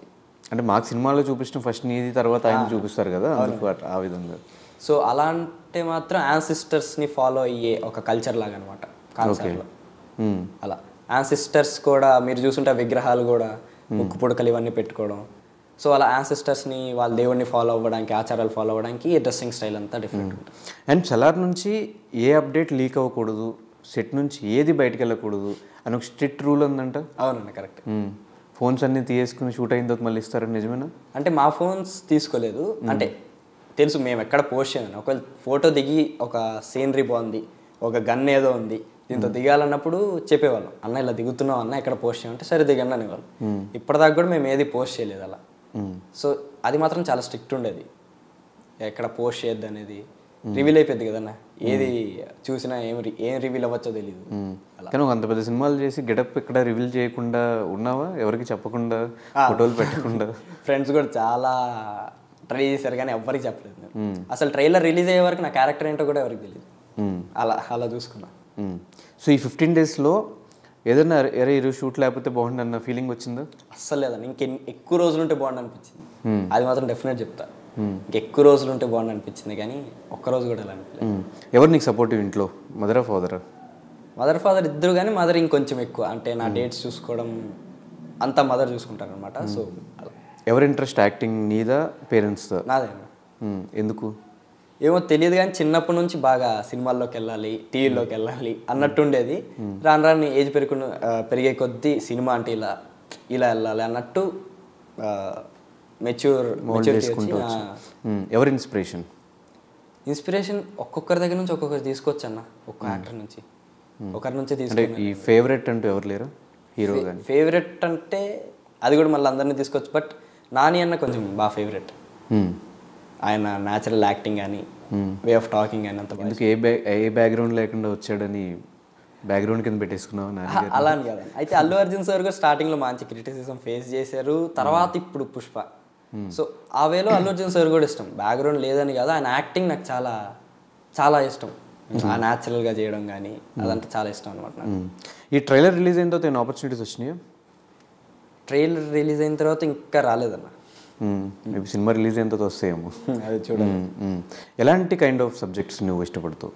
అంటే మాకు సినిమాలో చూపించిన ఫస్ట్ నీది తర్వాత ఆయన చూపిస్తారు కదా, అందుకు అట్లా ఆ విధంగా. సో అలా అంటే మాత్రం యాన్సిస్టర్స్ని ఫాలో అయ్యే ఒక కల్చర్ లాగా అనమాట కాన్సెప్ట్లో. అలా యాన్సిస్టర్స్ కూడా మీరు చూసుంటే విగ్రహాలు కూడా ముక్కు పుడకలు ఇవన్నీ పెట్టుకోవడం. సో అలా యాన్సిస్టర్స్ని వాళ్ళ దేవుడిని ఫాలో అవ్వడానికి, ఆచారాలు ఫాలో అవ్వడానికి ఈ డ్రెస్సింగ్ స్టైల్ అంతా డిఫరెంట్ ఉంటుంది. అండ్ సలార్ నుంచి ఏ అప్డేట్ లీక్ అవ్వకూడదు, సెట్ నుంచి ఏది బయటకు వెళ్ళకూడదు అని ఒక స్ట్రిక్ట్ రూల్ ఉందంట. అవునండి, కరెక్ట్. ఫోన్స్ అన్ని తీసుకుని షూట్ అయిన తర్వాత మళ్ళీ ఇస్తారని నిజమేనా? అంటే మా ఫోన్స్ తీసుకోలేదు, అంటే తెలుసు మేము ఎక్కడ పోస్ట్ చేయను. ఒకవేళ ఫోటో దిగి ఒక సీనరీ బాగుంది, ఒక గన్ ఏదో ఉంది, దీంతో దిగాలన్నప్పుడు చెప్పేవాళ్ళం, అన్న ఇలా దిగుతున్నాం అన్న ఎక్కడ పోస్ట్ చేయమంటే సరే దిగండి అనేవాళ్ళు. ఇప్పటిదాకా కూడా మేము ఏది పోస్ట్ చేయలేదు అలా. సో అది మాత్రం చాలా స్ట్రిక్ట్ ఉండేది, ఎక్కడ పోస్ట్ చేయొద్దు అనేది. రివీల్ అయిపోద్ది కదన్నా, ఏది చూసినా ఏం ఏం రివీల్ అవ్వచ్చో తెలియదు. కానీ అంత పెద్ద సినిమాలు చేసి గెటప్ ఇక్కడ రివీల్ చేయకుండా ఉన్నావా, ఎవరికి చెప్పకుండా, ఫోటోలు పెట్టకుండా? ఫ్రెండ్స్ కూడా చాలా ట్రై చేశారు కానీ ఎవరికి చెప్పలేదు నేను. అసలు ట్రైలర్ రిలీజ్ అయ్యే వరకు నా క్యారెక్టర్ ఏంటో కూడా ఎవరికి తెలియదు. అలా అలా చూసుకున్నా. సో ఈ ఫిఫ్టీన్ డేస్లో ఏదన్నా ఎరే ఈరోజు షూట్ లేకపోతే బాగుండు అన్న ఫీలింగ్ వచ్చిందా? అస్సలు లేదండి, ఇంకెన్ని ఎక్కువ రోజులు ఉంటే బాగుండు అనిపించింది. అది మాత్రం డెఫినెట్ చెప్తా, ఇంకెక్కువ రోజులు ఉంటే బాగుండు అనిపించింది కానీ ఒక్కరోజు కూడా అలా అనిపించలేదు. ఎవరు నీకు సపోర్టివ్ ఇంట్లో, మదరా ఫాదరా? మదర్ ఫాదర్ ఇద్దరు, కానీ మదర్ ఇంకొంచెం ఎక్కువ. అంటే నా డేట్స్ చూసుకోవడం అంతా మదర్ చూసుకుంటారు అనమాట. సో అలా. ఎవరి ఇంట్రెస్ట్ యాక్టింగ్, నీదా పేరెంట్స్దా? నాదే. ఎందుకు ఏమో తెలియదు కానీ చిన్నప్పటి నుంచి బాగా సినిమాల్లోకి వెళ్ళాలి, టీవీలోకి వెళ్ళాలి అన్నట్టు ఉండేది. రాను రాని ఏజ్ పెరుగుకున్న పెరిగే కొద్దీ సినిమా అంటే ఇలా ఇలా వెళ్ళాలి అన్నట్టు మెచ్యూర్ మెచ్యూరిటీ. ఎవరి ఇన్స్పిరేషన్? ఇన్స్పిరేషన్ ఒక్కొక్కరి దగ్గర నుంచి ఒక్కొక్కరు తీసుకోవచ్చు అన్న, ఒక్క యాక్టర్ నుంచి ఒకరి నుంచి తీసుకుంటే. ఈ ఫేవరెట్ అంటూ ఎవరు లేరు హీరో? ఫేవరెట్ అంటే అది కూడా మళ్ళీ అందరినీ తీసుకోవచ్చు, బట్ నాని అన్న కొంచెం బాగా ఫేవరెట్. ఆయన న్యాచురల్ యాక్టింగ్ కానీ, వే ఆఫ్ టాకింగ్ కానీ అంత. ఎందుకు ఏ బ్యాక్ ఏ బ్యాక్గ్రౌండ్ లేకుండా వచ్చాడని బ్యాక్గ్రౌండ్ కింద పెట్టేసుకున్నావు? అలా అని కాదండి. అయితే అల్లు అర్జున్ సార్ కూడా స్టార్టింగ్లో మంచి క్రిటిసిజం ఫేస్ చేశారు, తర్వాత ఇప్పుడు పుష్ప. సో ఆ వేలో అల్లు అర్జున్ సార్ కూడా ఇష్టం, బ్యాక్గ్రౌండ్ లేదని కాదు, ఆయన యాక్టింగ్ నాకు చాలా చాలా ఇష్టం. ఆ న్యాచురల్గా చేయడం కానీ అదంతా చాలా ఇష్టం అనమాట నాకు. ఈ ట్రైలర్ రిలీజ్ అయిన తర్వాత ఏమైనా ఆపర్చునిటీస్ వచ్చినాయా? ట్రైలర్ రిలీజ్ అయిన తర్వాత ఇంకా రాలేదన్న. మేబీ సినిమా రిలీజ్ అయిన తర్వాత వస్తాయేమో, అది చూడండి. ఎలాంటి కైండ్ ఆఫ్ సబ్జెక్ట్స్ నువ్వు ఇష్టపడతావు?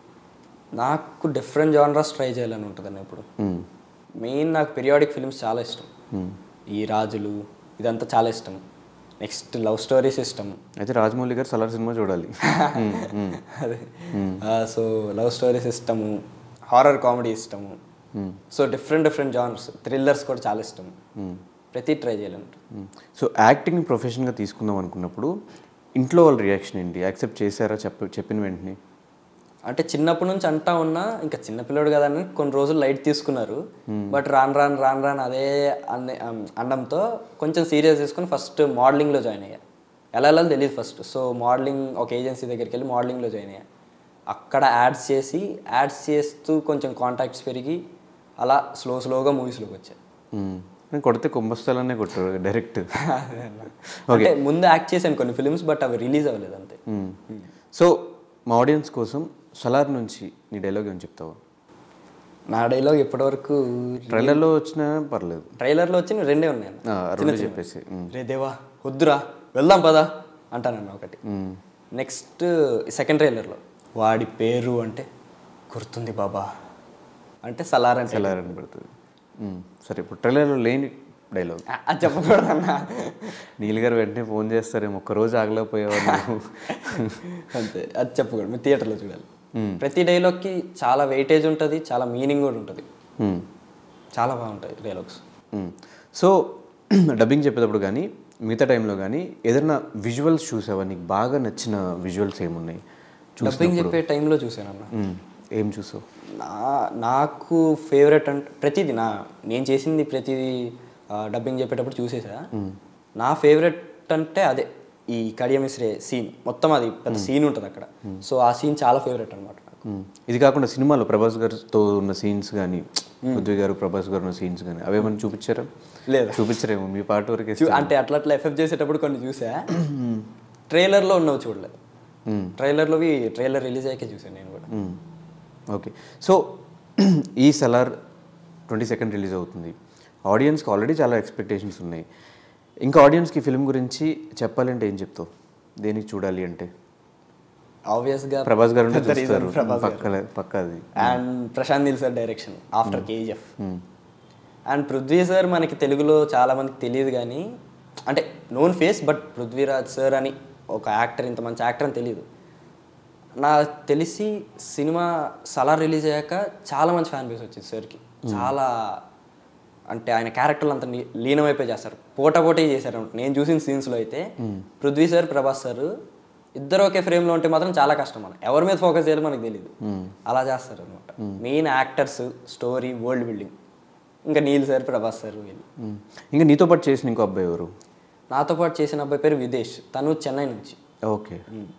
నాకు డిఫరెంట్ జానరాస్ ట్రై చేయాలని ఉంటుందన్న. ఇప్పుడు మెయిన్ నాకు పీరియాడిక్ ఫిల్మ్స్ చాలా ఇష్టం, ఈ రాజులు ఇదంతా చాలా ఇష్టం. నెక్స్ట్ లవ్ స్టోరీస్ ఇష్టం. అయితే రాజమౌళి గారు సలార్ సినిమా చూడాలి. అదే, సో లవ్ స్టోరీస్ ఇష్టము, హారర్ కామెడీ ఇష్టము. So different different genres, thrillers కూడా చాలా ఇష్టం. ప్రతి ట్రై చేయాలంట. సో యాక్టింగ్ ప్రొఫెషన్గా తీసుకుందాం అనుకున్నప్పుడు ఇంట్లో వాళ్ళ రియాక్షన్ ఏంటి? యాక్సెప్ట్ చేశారా చెప్ప చెప్పిన వెంటనే? అంటే చిన్నప్పటి నుంచి అంటా ఉన్నా, ఇంకా చిన్నపిల్లడు కదా అని కొన్ని రోజులు లైట్ తీసుకున్నారు. బట్ రాను రాను రాను రాను అదే అనే అనడంతో కొంచెం సీరియస్ తీసుకుని ఫస్ట్ మోడలింగ్లో జాయిన్ అయ్యా. ఎలా వెళ్ళాలో తెలియదు ఫస్ట్. సో మోడలింగ్ ఒక ఏజెన్సీ దగ్గరికి వెళ్ళి మోడలింగ్లో జాయిన్ అయ్యా. అక్కడ యాడ్స్ చేసి యాడ్స్ చేస్తూ కొంచెం కాంటాక్ట్స్ పెరిగి అలా స్లో స్లోగా మూవీస్లోకి వచ్చాయి. కొడితే కుంభస్థలానే కొట్టారు డైరెక్ట్. ఓకే, ముందు యాక్ట్ చేశాను కొన్ని ఫిలిమ్స్, బట్ అవి రిలీజ్ అవ్వలేదు అంతే. సో మా ఆడియన్స్ కోసం సలార్ నుంచి నీ డైలాగ్ ఏమని చెప్తావా? నా డైలాగ్ ఇప్పటివరకు ట్రైలర్లో వచ్చినా పర్లేదు, ట్రైలర్లో వచ్చి రెండే ఉన్నాయి రెండు చెప్పేసి. రే దేవా వద్దురా వెళ్దాం పదా అంటానన్న ఒకటి. నెక్స్ట్ సెకండ్ ట్రైలర్లో వాడి పేరు అంటే గుర్తుంది బాబా అంటే సలార్ అంటే సలార్ అని పెడుతుంది. సరే, ఇప్పుడు ట్రైలర్లో లేని డైలాగ్ అది చెప్పకూడదన్నా. నీల్ గారు వెంటనే ఫోన్ చేస్తారేమో, ఒక్కరోజు ఆగలేకపోయేవాళ్ళు. అంతే, అది చెప్పకూడదు, మీరు థియేటర్లో చూడాలి. ప్రతి డైలాగ్కి చాలా వెయిటేజ్ ఉంటుంది, చాలా మీనింగ్ కూడా ఉంటుంది, చాలా బాగుంటాయి డైలాగ్స్. సో డబ్బింగ్ చెప్పేటప్పుడు కానీ మిగతా టైంలో కానీ ఏదైనా విజువల్స్ చూసావా? నీకు బాగా నచ్చిన విజువల్స్ ఏమున్నాయి? డబ్బింగ్ చెప్పే టైంలో చూసానన్నా. ఏం చూసావు? నా నాకు ఫేవరెట్ అంటే ప్రతిదీ నా నేను చేసింది ప్రతిదీ డబ్బింగ్ చెప్పేటప్పుడు చూసేసా. నా ఫేవరెట్ అంటే అదే ఈ కడియం ఇస్రే సీన్, మొత్తం అది పెద్ద సీన్ ఉంటుంది అక్కడ. సో ఆ సీన్ చాలా ఫేవరెట్ అనమాట నాకు. ఇది కాకుండా సినిమాలో ప్రభాస్ గారితో ఉన్న సీన్స్ కానీ, పృథ్వీ గారు ప్రభాస్ గారు ఉన్న సీన్స్ కానీ అవేమన్నా చూపించారా? లేదు, చూపించరేమో మీ పార్ట్ వరకు. అంటే అట్లా అట్లా ఎఫెక్ట్ చేసేటప్పుడు కొన్ని చూసా, ట్రైలర్లో ఉన్నవి చూడలేదు. ట్రైలర్లోవి ట్రైలర్ రిలీజ్ అయ్యాకే చూసాను నేను కూడా. ఓకే, సో ఈ సలార్ ట్వంటీ సెకండ్ రిలీజ్ అవుతుంది. ఆడియన్స్కి ఆల్రెడీ చాలా ఎక్స్పెక్టేషన్స్ ఉన్నాయి. ఇంకా ఆడియన్స్కి ఫిల్మ్ గురించి చెప్పాలంటే ఏం చెప్తావు? దేనికి చూడాలి అంటే? ఆబ్వియస్గా ప్రభాస్ గారు పక్క పక్క అది. And Prashanth Neel sir direction after KGF. And Prithvi sir మనకి తెలుగులో చాలా మందికి తెలియదు కానీ, అంటే known face, but Prithviraj sir అని ఒక యాక్టర్, ఇంత మంచి యాక్టర్ అని తెలియదు. నాకు తెలిసి సినిమా సలార్ రిలీజ్ అయ్యాక చాలా మంచి ఫ్యాన్ బేస్ వచ్చింది సార్కి. చాలా అంటే ఆయన క్యారెక్టర్లు అంతా లీనమైపోయి చేస్తారు, పోటా పోటీ చేశారు. నేను చూసిన సీన్స్లో అయితే పృథ్వీ సార్, ప్రభాస్ సార్ ఇద్దరు ఒకే ఫ్రేమ్లో ఉంటే మాత్రం చాలా కష్టం. మనం ఎవరి మీద ఫోకస్ చేయాలో మనకు తెలియదు, అలా చేస్తారు అనమాట. Main actors, story, world building. ఇంకా నీల్ సార్, ప్రభాస్ సార్ వీళ్ళు. ఇంకా నీతో పాటు చేసిన ఇంకో అబ్బాయి ఎవరు? నాతో పాటు చేసిన అబ్బాయి పేరు విదేశ్, తను చెన్నై నుంచి. ఓకే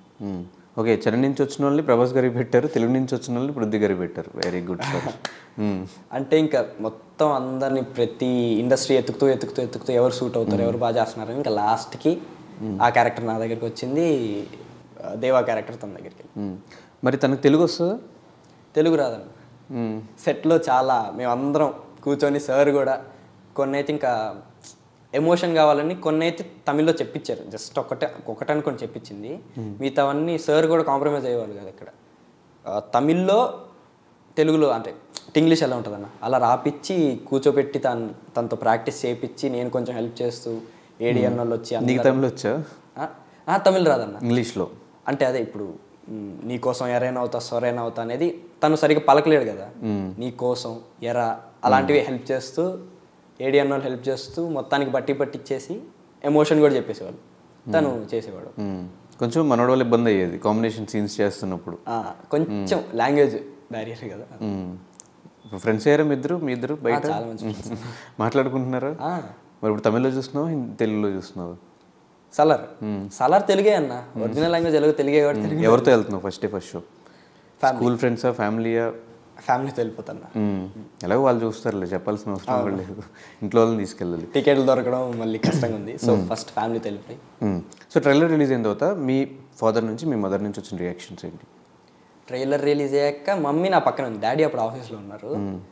ఓకే చెన్నై నుంచి వచ్చిన వాళ్ళని ప్రభాస్ గారికి పెట్టారు, తెలుగు నుంచి వచ్చిన వాళ్ళని పృథ్వీ గారికి పెట్టారు. Very good sir. అంటే ఇంకా మొత్తం అందరినీ ప్రతి ఇండస్ట్రీ ఎత్తుకుతూ ఎత్తుకుతూ ఎత్తుకుతూ ఎవరు సూట్ అవుతారు, ఎవరు బాగా చేస్తున్నారు, ఇంకా లాస్ట్కి ఆ క్యారెక్టర్ నా దగ్గరికి వచ్చింది. దేవా క్యారెక్టర్ తన దగ్గరికి. మరి తనకు తెలుగు వస్తుందా? తెలుగు రాదన్న. సెట్లో చాలా మేమందరం కూర్చొని సార్ కూడా కొన్ని అయితే ఇంకా ఎమోషన్ కావాలని కొన్ని అయితే తమిళ్లో చెప్పించారు. జస్ట్ ఒకటే ఒకటే అనుకొని చెప్పించింది, మిగతావన్నీ సార్ కూడా కాంప్రమైజ్ అయ్యేవాళ్ళు కదా. ఇక్కడ తమిళ్లో తెలుగులో అంటే ఇంగ్లీష్ ఎలా ఉంటుందన్న అలా రాపిచ్చి కూర్చోబెట్టి తను తనతో ప్రాక్టీస్ చేయించి నేను కొంచెం హెల్ప్ చేస్తూ ఏడియన్ వాళ్ళు వచ్చి. తమిళ్ వచ్చా? తమిళ్ రాదన్న, ఇంగ్లీష్లో. అంటే అదే ఇప్పుడు నీ కోసం ఎరైనా అవుతా సొరైనా అవుతా అనేది తను సరిగ్గా పలకలేడు కదా. నీ కోసం ఎరా అలాంటివి హెల్ప్ చేస్తూ, ఏడియన్ వాళ్ళు హెల్ప్ చేస్తూ మొత్తానికి బట్టి పట్టిచ్చేసి ఎమోషన్ కూడా చెప్పేసేవాళ్ళు, తను చేసేవాడు. కొంచెం మనోడు వాళ్ళు ఇబ్బంది అయ్యేది కాంబినేషన్ సీన్స్ చేస్తున్నప్పుడు, కొంచెం లాంగ్వేజ్ బ్యారియర్ కదా. ఫ్రెండ్స్ అయ్యారా మీ ఇద్దరు? మీ ఇద్దరు బయట చాలా మంచి మాట్లాడుకుంటున్నారా? మరి ఇప్పుడు తమిళ్లో చూస్తున్నావు, తెలుగులో చూస్తున్నావు? సలార్ సలార్ తెలుగే అన్న, ఒరిజినల్ లాంగ్వేజ్ తెలుగు తెలుగే. ఎవరితో వెళ్తున్నావు first day first show? School ఫ్రెండ్సా, ఫ్యామిలీయా? ఫ్యామిలీతో వెళ్ళిపోతున్నా. ఎలాగో వాళ్ళు చూస్తారులే, చెప్పాల్సిన అవసరం కూడా లేదు. ఇంట్లో వాళ్ళని తీసుకెళ్ళాలి, టికెట్లు దొరకడం మళ్ళీ కష్టంగా ఉంది. సో ఫస్ట్ ఫ్యామిలీతో వెళ్ళిపోయి. సో ట్రైలర్ రిలీజ్ అయిన తర్వాత మీ ఫాదర్ నుంచి, మీ మదర్ నుంచి వచ్చిన రియాక్షన్స్ ఏంటి? ట్రైలర్ రిలీజ్ అయ్యాక మమ్మీ నా పక్కన ఉంది, డాడీ అప్పుడు ఆఫీస్లో ఉన్నారు.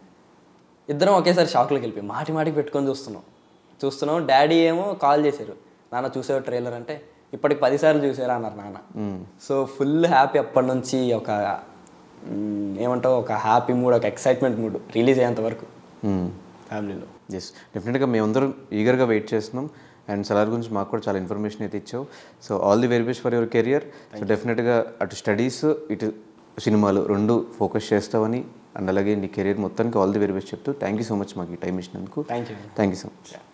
ఇద్దరం ఒకేసారి షాక్లోకి వెళ్ళిపోయి మాటి మాటికి పెట్టుకొని చూస్తున్నాం చూస్తున్నాం డాడీ ఏమో కాల్ చేశారు, నాన్న చూసావు ట్రైలర్ అంటే, ఇప్పటికి పదిసార్లు చూసారా అన్నారు నాన్న. సో ఫుల్ హ్యాపీ అప్పటి నుంచి. ఒక ఏమంటావు, ఒక హ్యాపీ మూడ్, ఒక ఎక్సైట్మెంట్ మూడ్ రిలీజ్ అయ్యేంత వరకు ఫ్యామిలీలో. ఎస్, డెఫినెట్గా మేమందరం ఈగర్గా వెయిట్ చేస్తున్నాం. అండ్ సలార్ గురించి మాకు కూడా చాలా ఇన్ఫర్మేషన్ అయితే ఇచ్చావు. So all the very best for your career. So డెఫినెట్గా అటు స్టడీస్, ఇటు సినిమాలు రెండు ఫోకస్ చేస్తావని, అండ్ అలాగే నీ కెరీర్ మొత్తానికి ఆల్ ది వెరీ బెస్ట్ చెప్తూ థ్యాంక్ యూ సో మచ్ మాకు ఈ టైం ఇచ్చినందుకు. Thank you thank you so much.